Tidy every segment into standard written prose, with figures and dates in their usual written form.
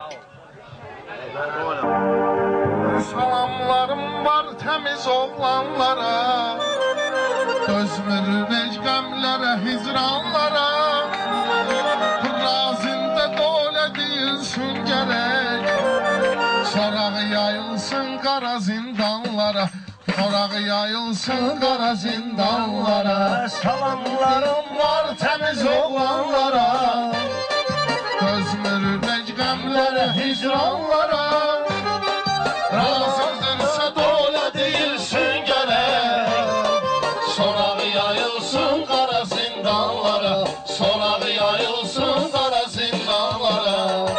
Salamlarım var temiz oğlanlara, dözmür necqəmlərə, hicranlara. Razində dolə deyilsin gərək, sorağı yayılsın qara zindanlara, sorağı yayılsın qara zindanlara. Salamlarım var temiz oğlanlara, dözmür necqəmlərə, hicranlara. Razındırsa dolə deyilsin gərək, sorağı yayılsın qara zindanlara, sorağı yayılsın qara zindanlara.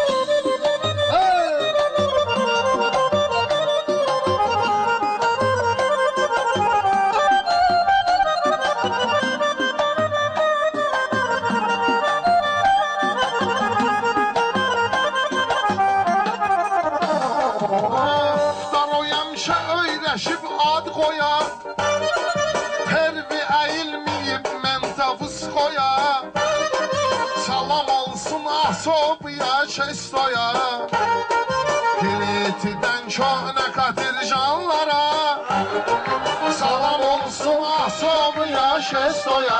Öyrəşib ad qoyar, pervi əyilməyib mən tavus qoyar. Salam olsun asobiya şestoya, Pilitidən köhnə qatirjanlara. Salam olsun asobiya şestoya,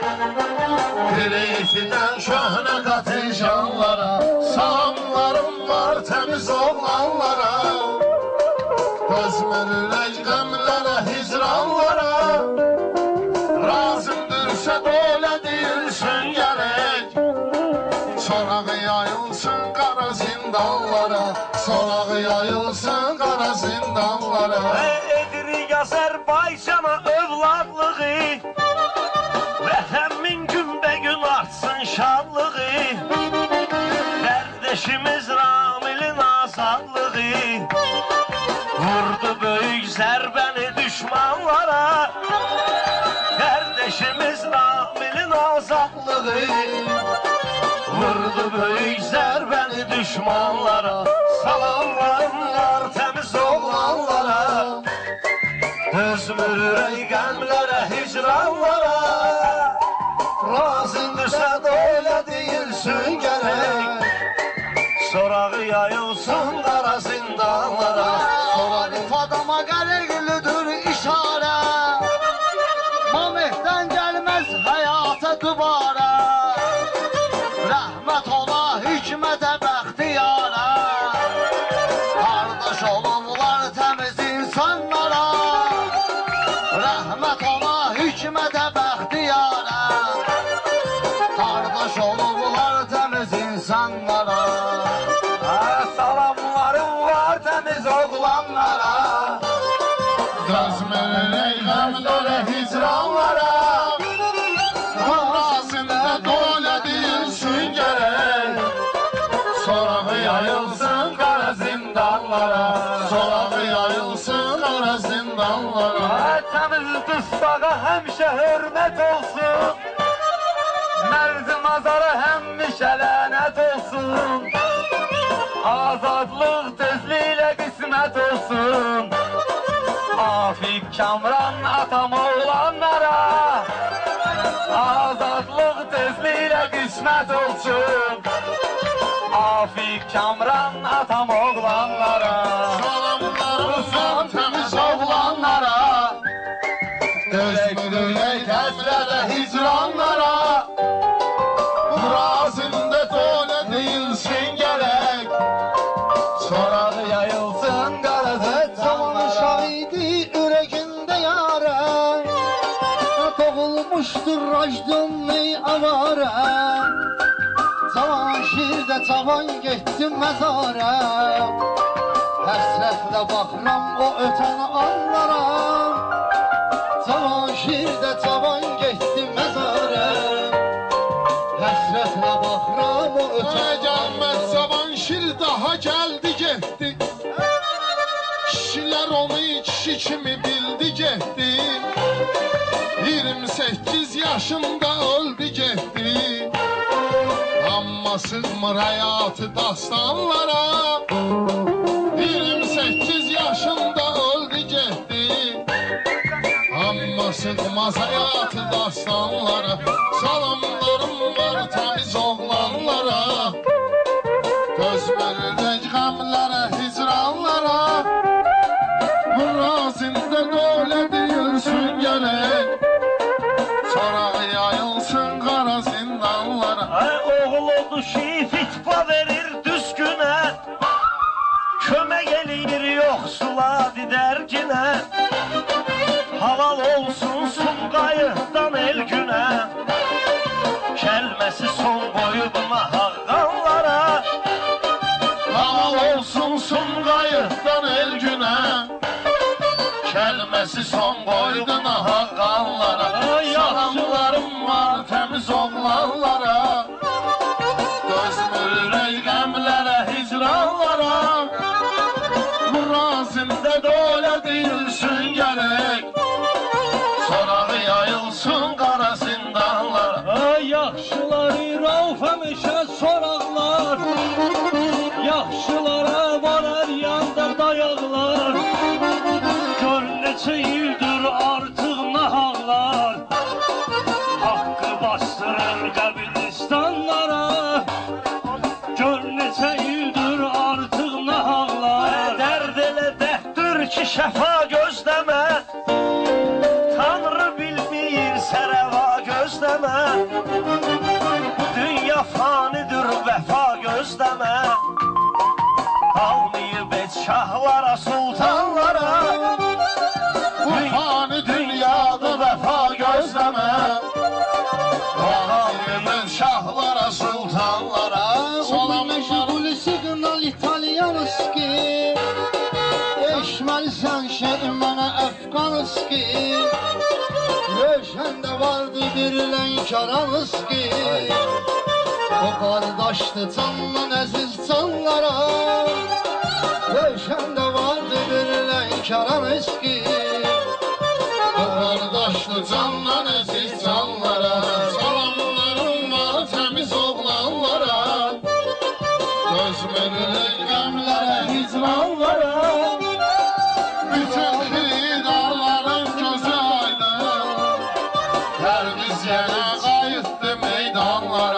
Pilitidən köhnə qatirjanlara. Salamlarım var təmiz oğlanlara, dözmür necqəmlərə, hicranlara. Razımdırsa dolə deyilsin gərək, sorağı yayılsın qara zindanlara, sorağı yayılsın qara zindanlara. Edirik Azərbaycana övladlığı, vətəmin günbəgün artsın şadlığı, qardeşimiz Ramilin azadlığı. Vurdu böyük zərbəni düşmanlara, kardeşimiz Ramilin azadlığı. Vurdu böyük zərbəni düşmanlara. Salamlarım var təmiz oğlanlara, dözmür reyqəmlərə, hicranlara. Razındırsa dolə deyilsin gərək, sorağı yayılsın qara zindanlara. Adama qəriqlidir işarə, Mamehdən gəlməz həyata dubara. Rəhmət ola hikmətə bəxtiyara, qardaş olublar təmiz insanlara. Rəhmət ola hikmətə bəxtiyara, qardaş olublar təmiz insanlara. Salamlarım var təmiz oğlanlara, dözmür necqəmlərə, hicranlara. Razında dolə deyilsin gərək, sorağı yayılsın qara zindanlara, sorağı yayılsın qara zindanlara. Təmiz dustağa həmişə hörmət olsun, mərd mazara həmişə lənət olsun. Azadlıq tezliyle qismət olsun, Afik Kamran atam oğlanlara. Azadlıq tezliyle qismət olsun, Afik Kamran atam oğlanlara. Salamlarım var təmiz oğlanlara, dözmür necqəmlərə, hicranlara. Razında dolə deyilsin gərək, sorağı yayılsın qara zindanlara. Şahidi ürəyində yarə, doğulmuşdur racdunlu avarə. Cavan şirdə cavan getdim məzarə, həsrətlə baxıram o ötən anlara. Cavan şirdə cavan getdim məzarə, həsrətlə baxıram o ötən Gəlməz cavan şir daha gəldi getdi, kişilər onu kişi kimi bildi getdi. 28 yaşında öldü getdi, amma sığmır həyatı dastanlara. 28 yaşında öldü getdi, amma sığmaz həyatı dastanlara. Salamlarım var təmiz oğlanlara, göz Dözmürük qəmlərə, hicranlara. Murazində dölə deyilsin gərək. Sorağı yayılsın qara zindanlara. Oğul fitva verir düzgünə. Kömək eləyir yoxsula didərginə. Halal olsun Sumqayıtdan el günə. Kəlməsi son qoyubuna haqqanlara. Halal olsun Sumqayıtdan el günə. Kəlməsi son qoyduna haqqanlara. Salamlarım var təmiz oğlanlara. Dözmürük qəmlərə, hicranlara. Murazində dölə deyilsin gərək. Sorağı yayılsın qara zindanlara. Yaxşıları rauf həmişə soraqlar. Yaxşılara varar yanda dayaqlar. Gör neçə ildir artıq nahaqlar. Haqqı bastırır qəbiristanlara. Gör neçə ildir artıq nahaqlar. Dərd elə dərddir ki şəfa gözləmə. Tanrı bilmir sərəva gözləmə. Dünya fanidir vəfa gözləmə. Qalmayıb et şahlara, sultanlara. Bu fani dünyada vəfa gözləmə. Qalmayıb şahlara, sultanlara. Meşgul signal İtalyanski. Eşməlisən şey mənə Əfqanski. Röşəndə vardı bir Lənkəranski. O qardaşdı candan əziz canlara. Röşəndə vardı bir Lənkəranski. O qardaşlı candan əziz canlara. Salamlarım var təmiz oğlanlara. Dözmürük qəmlərə, hicranlara. Bütün xidarların gözü aydın. Hər biz yenə qayıtdı meydanlara.